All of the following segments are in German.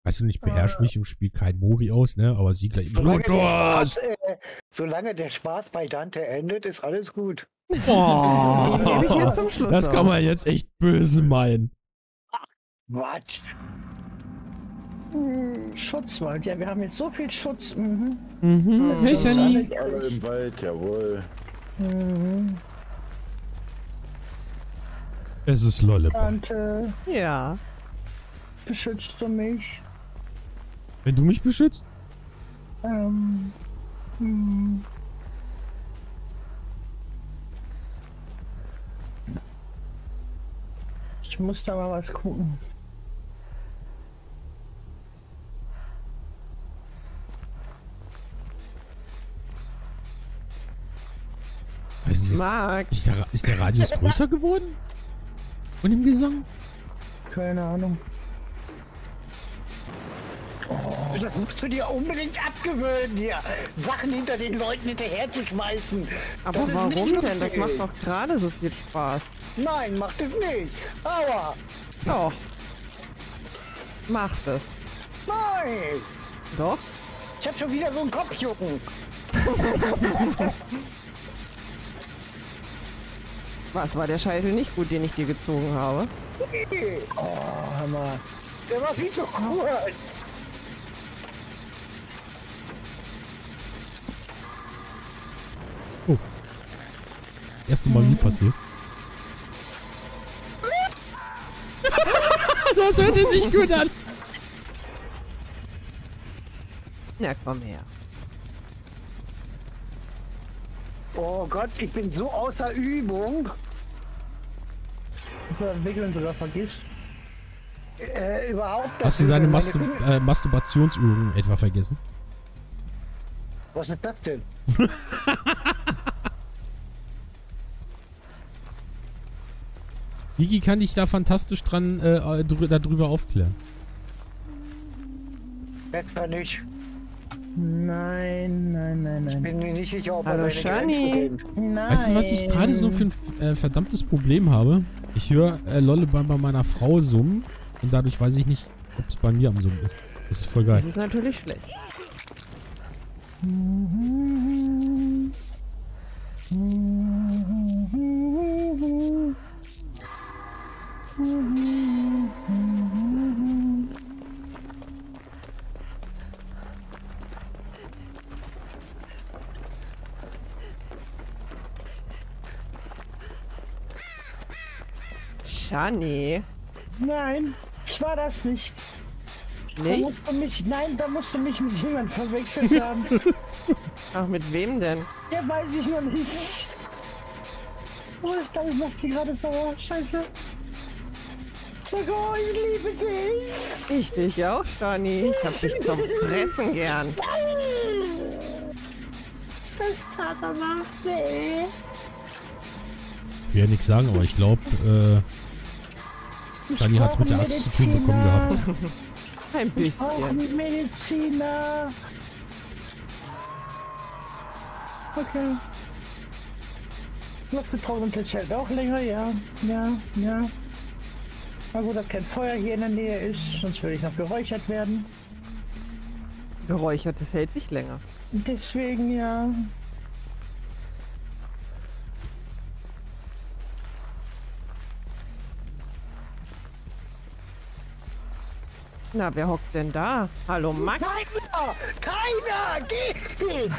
Weißt du, ich beherrsche mich im Spiel kein Mori aus, ne? Aber sie gleich. Solange der Spaß bei Dante endet, ist alles gut. Oh, Den gebe ich mir zum Schluss das kann auf. man jetzt echt böse meinen. Was? Schutzwald. Ja, wir haben jetzt so viel Schutz. Mhm. Hey, Das ist Sunny. Alle im Wald, jawohl. Es ist Lollipop. Dante, Ja. beschützt du mich? Wenn du mich beschützt? Ich muss da mal was gucken. Max. Ist der Radius größer geworden? Von dem Gesang? Keine Ahnung. Das musst du dir unbedingt abgewöhnen, hier Sachen hinter den Leuten hinterher zu schmeißen. Aber Das ist nicht warum denn? Das lustig. macht doch gerade so viel Spaß. Nein, macht es nicht. Aua. Doch. Macht es. Nein. Doch? Ich hab schon wieder so einen Kopfjucken. Was, war der Scheitel nicht gut, den ich dir gezogen habe? Oh, Hammer. Der war viel zu kurz. Oh. Erste Mal nie passiert. Das hörte sich gut an. Na, komm her. Oh Gott, ich bin so außer Übung. Du entwickeln sogar vergisst. Überhaupt. Hast du deine meine Masturbationsübungen etwa vergessen? Was ist das denn? Gigi kann dich da fantastisch dran darüber aufklären. Etwa nicht. Nein, nein, nein, Ich nein. bin mir nicht sicher, ob Hallo, er seine Shani. Grenzen kennt. Nein. Weißt du, was ich gerade so für ein verdammtes Problem habe? Ich höre Lollipop bei meiner Frau summen und dadurch weiß ich nicht, ob es bei mir am Summen ist. Das ist voll geil. Das ist natürlich schlecht. Shani. Nein, ich war das nicht. Nicht? Da musst du mich mit jemandem verwechselt haben. Ach, mit wem denn? Der weiß ich noch nicht. Oh, ich glaube, ich mach die gerade sauer. Scheiße. Sogar, ich liebe dich. Ich dich auch, Shani. Ich hab dich zum Fressen gern. Das tat aber weh. Ich will ja nichts sagen, aber ich glaube, Shani hat es mit der Axt zu tun bekommen gehabt. Ein Auch bisschen. ein Mediziner. Okay. Luftgetrocknetes hält auch länger, ja. Ja. Na gut, dass kein Feuer hier in der Nähe ist, sonst würde ich noch geräuchert werden. Geräuchertes hält sich länger. Deswegen, ja. Na, wer hockt denn da? Hallo, Max? Keiner! Geht!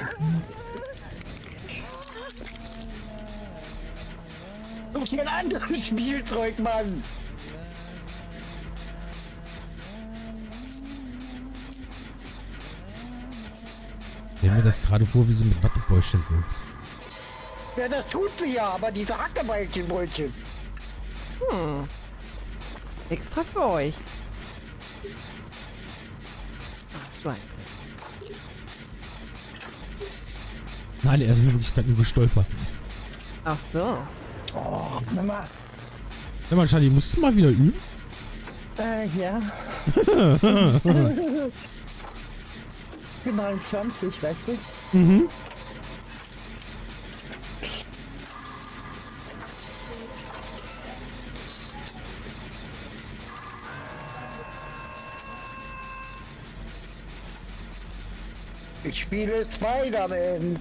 Such dir ein anderes Spielzeug, Mann! Stell mir das gerade vor, wie sie mit Wattebäuschen wirft. Ja, das tut sie ja, aber diese Hackebeilchenbrötchen. Extra für euch. Ach, so ein Nein, er ist in Wirklichkeit nur gestolpert. Ach so. Oh, Mama. Sag mal, Shani, musst du mal wieder üben? Ja. Ich bin 29, weißt du? Mhm. Ich spiele Spider-Man.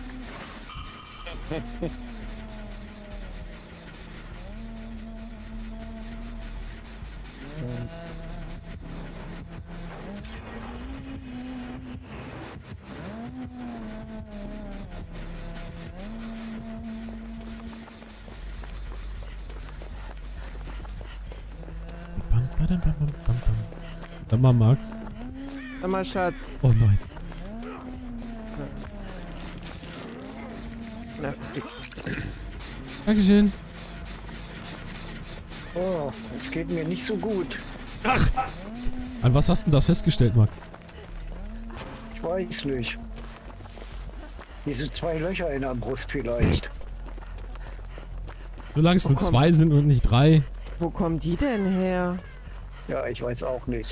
Sag mal, Max. Sag mal, Schatz. Oh nein. Na, Dankeschön. Oh, es geht mir nicht so gut. An was hast du denn das festgestellt, Max? Ich weiß nicht. Hier sind 2 Löcher in der Brust vielleicht. Solange es nur 2 sind und nicht 3. wo kommen die denn her? Ja, ich weiß auch nicht.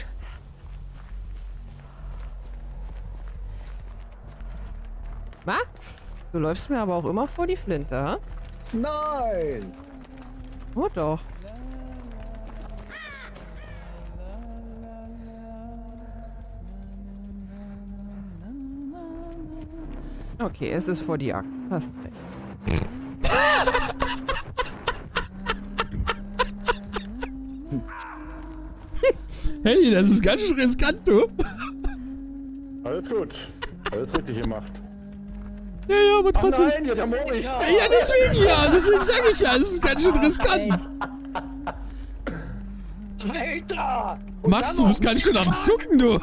Max, du läufst mir aber auch immer vor die Flinte, ha? Nein! Oh doch. Okay, es ist vor die Axt. Hast recht. Hey, das ist ganz schön riskant, du. Alles gut. Alles richtig gemacht. Ja, aber Ach trotzdem. nein, jetzt haben wir mich. Ja, deswegen sage ich ja, es ist ganz schön riskant. Alter! Max, du bist ganz schön am Zucken, du.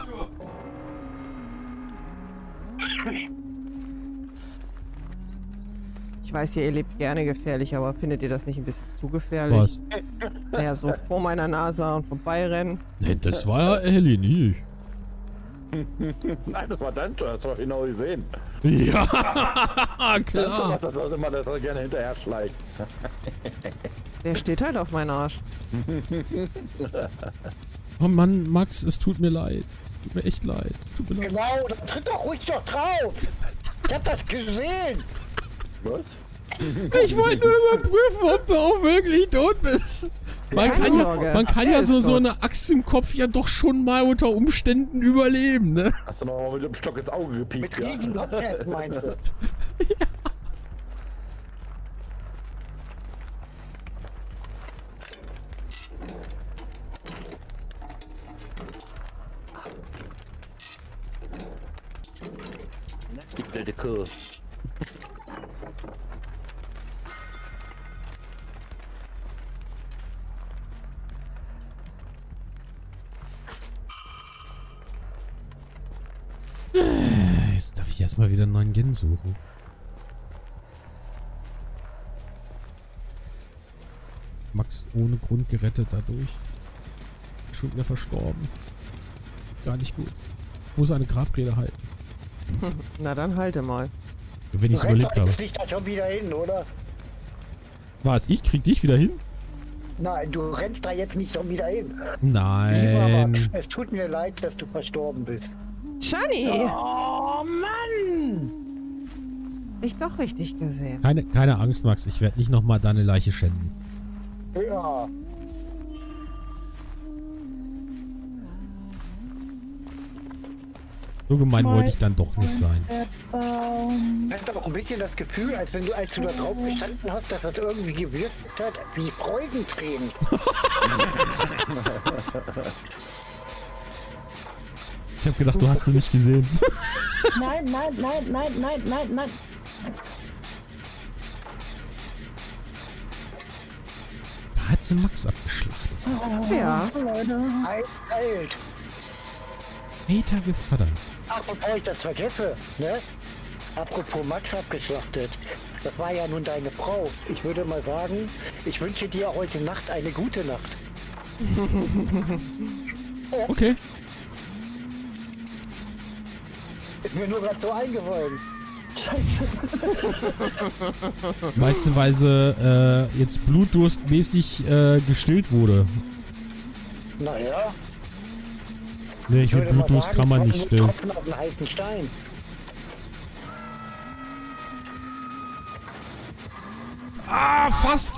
Ich weiß ja, ihr lebt gerne gefährlich, aber findet ihr das nicht ein bisschen zu gefährlich? Was? Naja, so vor meiner Nase und vorbeirennen. Nee, das war ja Helly, nicht Nein, das war dein Turn, das war genau gesehen. ich. Ja, Das klar. war immer, dass er gerne hinterher schleicht. Der steht halt auf meinen Arsch. Oh Mann, Max, es tut mir leid. Tut mir echt leid. Es tut mir leid. Genau, dann tritt doch ruhig doch drauf! Ich hab das gesehen! Was? Ich wollte nur überprüfen, ob du auch wirklich tot bist. Man Keine Sorge. man kann Er ja ist so tot. eine Axt im Kopf ja doch schon mal unter Umständen überleben, ne? Hast du noch mal mit dem Stock ins Auge gepiekt, Mit ja? riesen Lockheads meinst du? Die blöde Kuh. Jetzt darf ich erstmal wieder einen neuen Gen suchen. Max ohne Grund gerettet dadurch. Schon wieder verstorben. Gar nicht gut. Muss eine Grabrede halten. Na dann halte mal. Wenn ich es Du überlebt rennst habe. jetzt nicht da schon wieder hin, oder? Was? Ich krieg dich wieder hin? Nein, du rennst da jetzt nicht schon wieder hin. Lieber Nein. Max, es tut mir leid, dass du verstorben bist. Shani! Oh Mann! Dich doch richtig gesehen. Keine Angst, Max. Ich werde nicht nochmal deine Leiche schänden. Ja. So gemein wollte ich dann doch nicht sein. Ich hatte auch ein bisschen das Gefühl, als du da drauf gestanden hast, dass das irgendwie gewirkt hat wie Freudentränen. Ich habe gedacht, du hast sie nicht gesehen. Nein, nein, nein, nein, nein, nein, nein. Da hat sie Max abgeschlachtet. Ja. Leute. Alt. Alter Gevatter. Ach, bevor ich das vergesse, ne? Apropos Max abgeschlachtet. Das war ja nun deine Frau. Ich würde mal sagen, ich wünsche dir heute Nacht eine gute Nacht. Okay. Ist mir nur gerade so eingefallen. Scheiße. Meinst du, weil sie jetzt blutdurstmäßig gestillt wurde? Naja, Nee, ich finde, würde mal Blutdurst sagen, kann man zwei nicht stillen. Tropfen auf den heißen Stein. Ah, fast.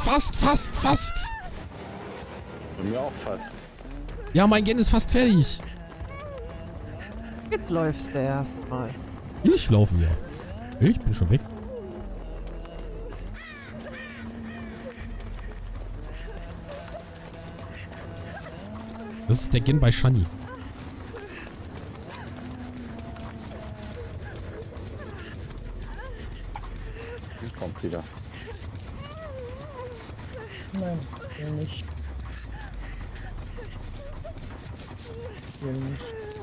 Bei mir auch fast. Ja, mein Gen ist fast fertig. Jetzt läufst du erstmal. Ich laufe ja. Ich bin schon weg. Das ist der Gen bei Shani. Kommt wieder. Nein, hier nicht. Hier nicht.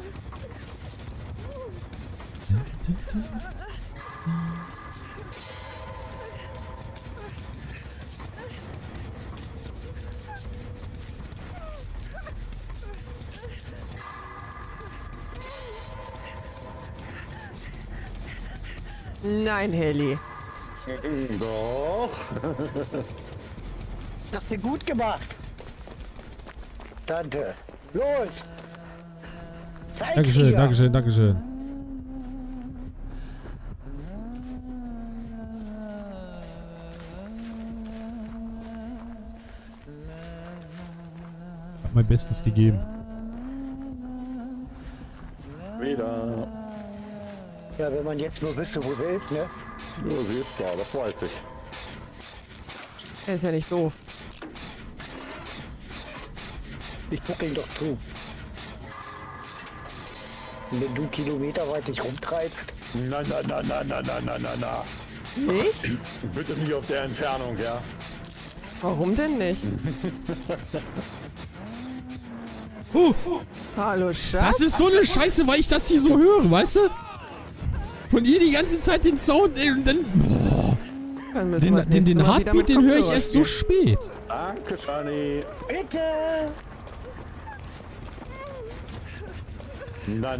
Nein, Heli. Doch. Hast du gut gemacht. Tante. Los. Zeig Dankeschön, hier. Dankeschön, Dankeschön. Hab mein Bestes gegeben. Wieder. Ja, wenn man jetzt nur wüsste, wo sie ist, ne? Ja, sie ist da, das weiß ich. Er ist ja nicht doof. Ich gucke ihn doch zu. Und wenn du kilometerweit dich rumtreibst, Na. Nicht? Bitte nicht auf der Entfernung, ja? Warum denn nicht? Hallo, Schatz. Das ist so eine Scheiße, weil ich das hier so höre, weißt du? Von ihr die ganze Zeit den Sound und dann... Boah. Dann müssen wir das nächste Den Mal wieder Heartbeat, mit den höre ich Kopfhörer erst so spielen. spät. Danke, Shani. Bitte! Na.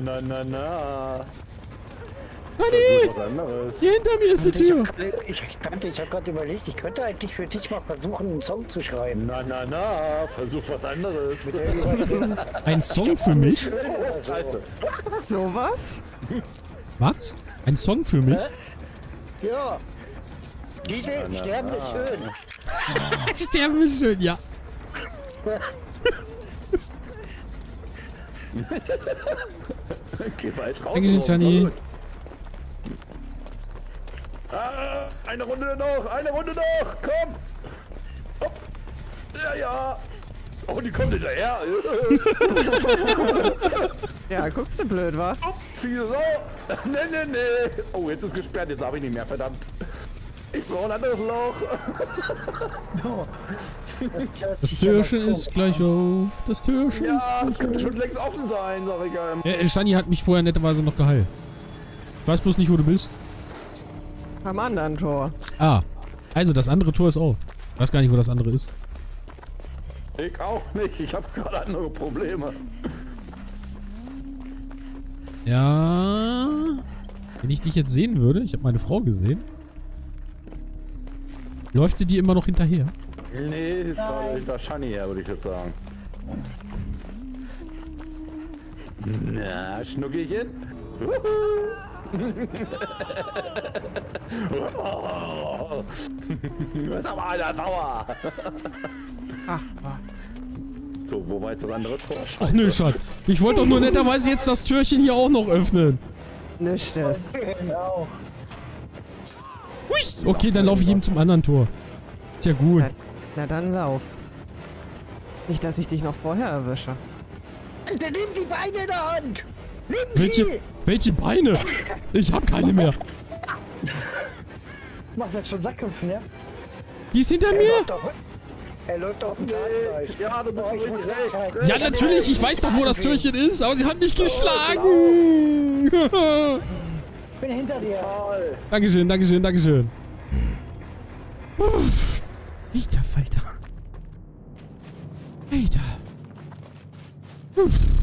Honey, Was anderes. hier hinter mir ist die Tür. Ich habe gerade überlegt, ich könnte eigentlich für dich mal versuchen, einen Song zu schreiben. Na. Versuch was anderes. Ein Song für mich? Scheiße. Sowas? Was? Ein Song für mich? Ja. Diese Sterben ist schön. Sterben ist schön, ja. Geh weit raus. Dankeschön, Shani. Eine Runde noch, komm! Hopp. Ja. Oh, die kommt hinterher. Ja, guckst du blöd, wa? Fiese Sau. Nee. Oh, jetzt ist gesperrt, jetzt habe ich nicht mehr, verdammt. Ich brauche ein anderes Loch. Das Türchen ist gleich auf. Das Türchen Ja, das ist könnte gleich schon längst offen sein, sag ich. auf. Shani hat mich vorher netterweise noch geheilt. Ich weiß bloß nicht, wo du bist. Am anderen Tor. Ah, also das andere Tor ist auf. Ich weiß gar nicht, wo das andere ist. Ich auch nicht, ich habe gerade andere Probleme. Ja. Wenn ich dich jetzt sehen würde, ich habe meine Frau gesehen. Läuft sie dir immer noch hinterher? Nee, ist gerade hinter Shani her, würde ich jetzt sagen. Na, Schnuckelchen? Du bist aber einer sauer. Ach, was. So, wo war jetzt das andere Tor? Ach nö, Schat. Ich wollte doch nur netterweise jetzt das Türchen hier auch noch öffnen. Nicht das. Genau. Hui. Okay, dann laufe ich eben zum anderen Tor. Ist ja gut. Na dann lauf. Nicht, dass ich dich noch vorher erwische. Der nimmt die Beine in der Hand. Nimm sie. Welche Beine? Ich habe keine mehr. Machst jetzt schon Sackköpfen, ja? Die ist hinter mir. Er läuft auf dem Zahnfleisch. Ja, du bist Oh, ich muss richtig recht. recht. Ja, natürlich. Ich weiß doch, wo das Türchen ist. Aber sie hat mich geschlagen. Ich bin hinter dir. Dankeschön, Dankeschön, Dankeschön. Uff. Alter Falter. Alter. Uff.